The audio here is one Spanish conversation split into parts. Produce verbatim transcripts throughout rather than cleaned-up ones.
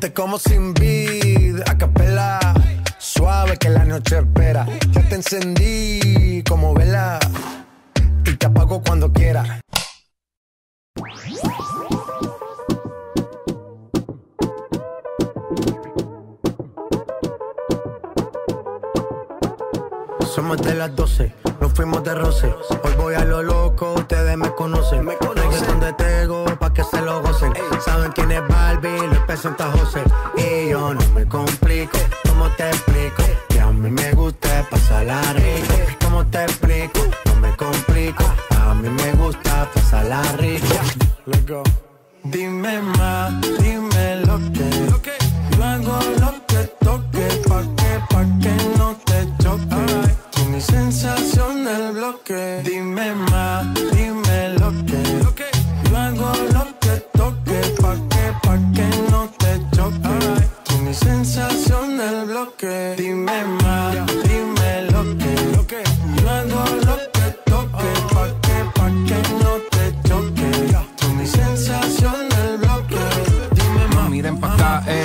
Te como sin vid, a capela, suave que la noche espera. Ya te encendí como vela y te apago cuando quiera. Somos de las doce, nos fuimos de roce. Hoy voy a lo loco, ustedes me conocen. Me conocen de Tego, pa' que se lo gocen. Ey. Saben quién es Barbie, les presenta José. Y yo no me complico, ¿cómo te explico? Que a mí me gusta pasarla rico. ¿Cómo te explico? No me complico, a mí me gusta pasarla rico. Let's go. Dime más, dime lo que yo hago lo que toque, pa' que, pa' que no te choque. Con mi sensación del bloque. Dime más, dime lo que yo hago lo que toque, pa' que, pa' que no te choque. Con mi sensación del bloque. Dime más, dime lo que yo hago lo que toque, pa' que, pa' que no te choque. Con mi sensación del bloque. Dime más. Miren pa' acá, eh.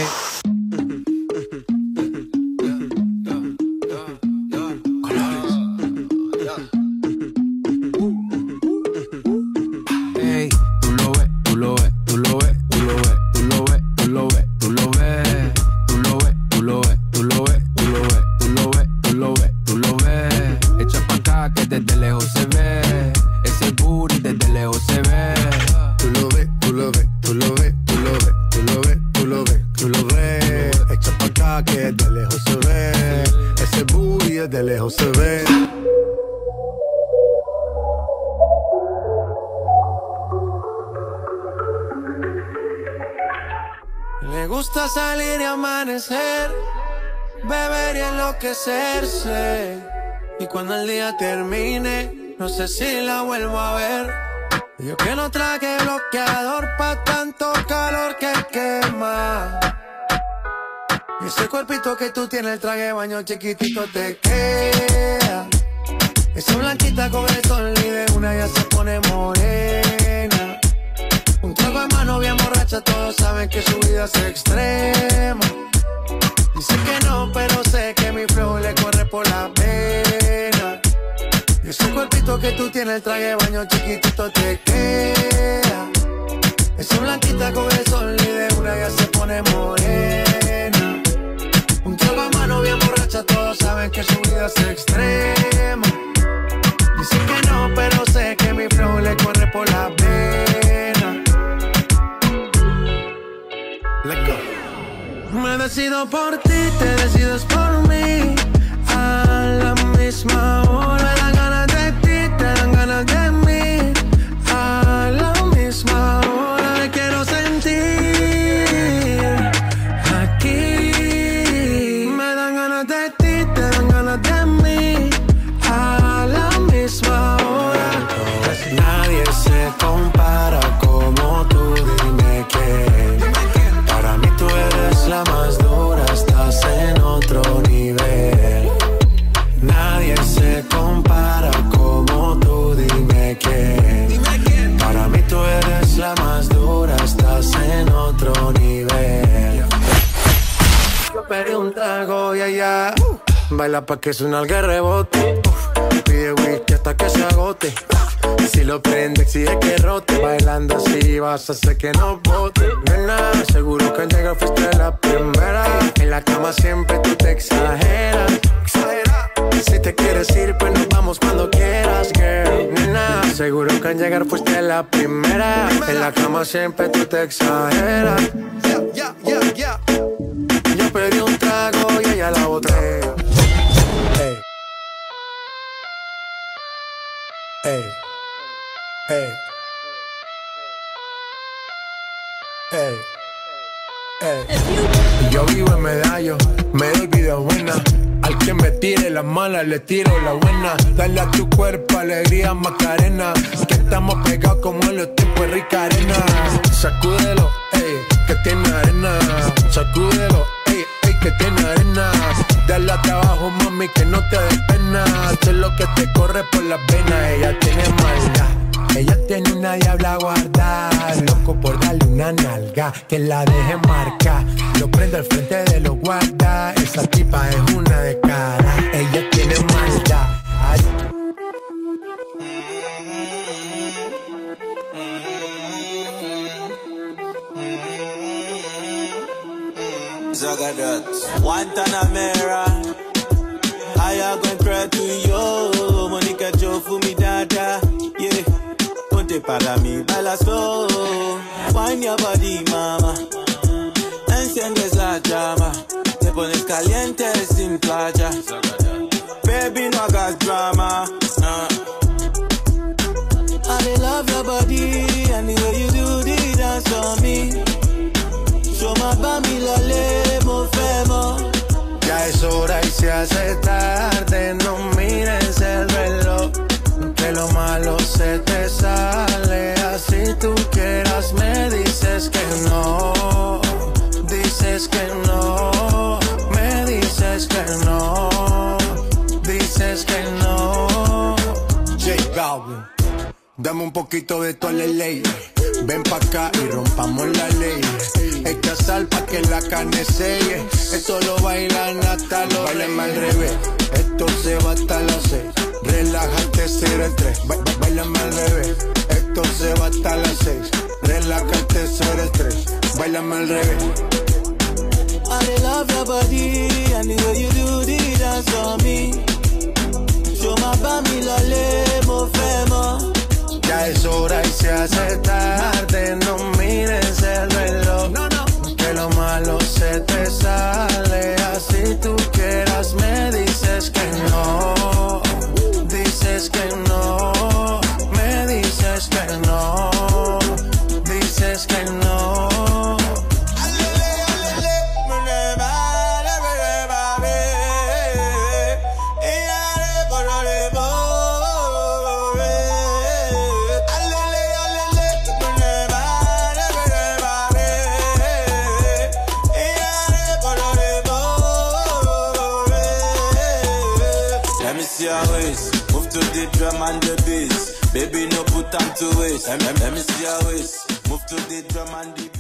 Me gusta salir y amanecer, beber y enloquecerse. Y cuando el día termine, no sé si la vuelvo a ver. Yo que no traje bloqueador pa' tanto calor que quema. Y ese cuerpito que tú tienes, el traje de baño chiquitito te queda. Esa blanquita con el sol y de una ya se pone morena. Un trago de mano bien borracha, todos saben que su vida es extrema. Dice que no, pero sé que mi flow le corre por la pena. Y ese cuerpito que tú tienes, el traje de baño chiquitito te queda. Esa blanquita con el sol y de una ya se pone morena. Un trago de mano bien borracha, todos saben que su vida es extrema. Dice que no, pero sé que mi flow le corre por la pena. Let's go. Me decido por ti, te decides por mí. A la misma hora. Me dan ganas de ti, te dan ganas de mí. A la misma hora me quiero sentir aquí. Me dan ganas de ti, te dan ganas de mí. A la misma hora. Nadie se compara como tú, dime quién. Para mí tú eres la más dura, estás en otro nivel. Nadie se compara como tú, dime quién. Para mí tú eres la más dura, estás en otro nivel. Yo pedí un trago y allá baila pa' que suena el rebote. Pide whisky hasta que se agote. Si lo prende, exige que rote. Bailando así vas a hacer que no bote. Nena, seguro que al llegar fuiste la primera. En la cama siempre tú te exageras. Si te quieres ir, pues nos vamos cuando quieras, girl. Nena, seguro que al llegar fuiste la primera. En la cama siempre tú te exageras. Yeah, yeah, yeah, yeah. Yo pedí un trago y ella la botella. Hey. Hey. Hey. Hey. Hey. Yo vivo en Medallo, me doy vida buena. Al que me tire la mala, le tiro la buena. Dale a tu cuerpo alegría, Macarena. Que estamos pegados como en los tiempos de Rica Arena. Sacúdelo, ey, que tiene arena. Sacúdelo, ey, ey, que tiene arena. Dale a trabajo, mami, que no te dé pena. Sé lo que te corre por las venas. Ella tiene maldad, Ella tiene una diabla guardada, loco por darle una nalga, que la deje marcar. Lo prendo al frente de los guardas. Esa tipa es una de cara, ella tiene maldad. Ay. Zagadat, Guantanamera. I am going to cry to you, Monica Joe for me dada, yeah. Ponte para mí, baila slow. Wind your body, mama. Enciendes la llama. Te pones caliente sin playa. Baby, no hagas drama. Uh. I love your body and the way you do the dance on me. Show my bami lole, mo femo. Ya es hora y se hace tarde, no mires el reloj, que lo malo se te sale, así tú quieras me dices que no, dices que no, me dices que no, dices que no. J Balvin, dame un poquito de tu ley, ven pa' acá y rompamos la ley. Echa sal pa' que la carne selle. Esto lo bailan hasta los bailan al revés. Esto se va hasta las seis. Relájate, ser el tres. Ba ba bailan al revés. Esto se va hasta las seis. Relájate, ser el tres. Bailan al revés. I love your body and the way you do the dance on me. Show my bami lole, mo femo. Ya es hora y se hace tarde, no mires el reloj, no, no. Que lo malo se te sale, así tú quieras me dices que no, dices que no, me dices que no, dices que no. Move to the drum and the bass. Baby, no put time to waste. Let me see your waist. Move to the drum and the bass.